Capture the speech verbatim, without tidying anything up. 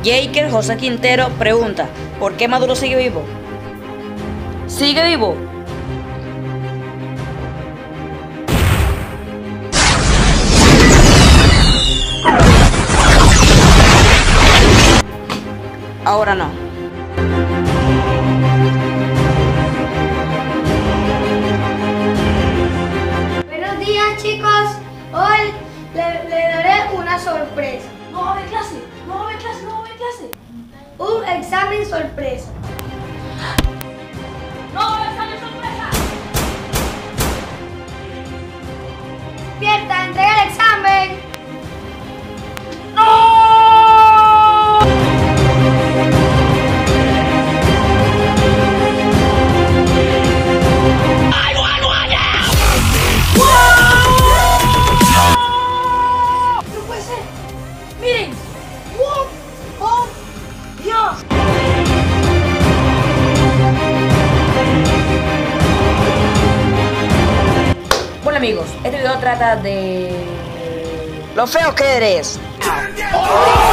Jaker José Quintero pregunta, ¿por qué Maduro sigue vivo? ¿Sigue vivo? Ahora no. Buenos días, chicos. Hoy le, le daré una sorpresa. No va a haber clase, no va a haber clase, no va a haber clase. Un examen sorpresa. No va a haber examen sorpresa. Despierta, entrega el examen. ¡No! ¡No puede ser! ¡Miren! ¡Wow! ¡Oh! ¡Dios! Bueno amigos, este video trata de lo feo que eres. ¡Oh!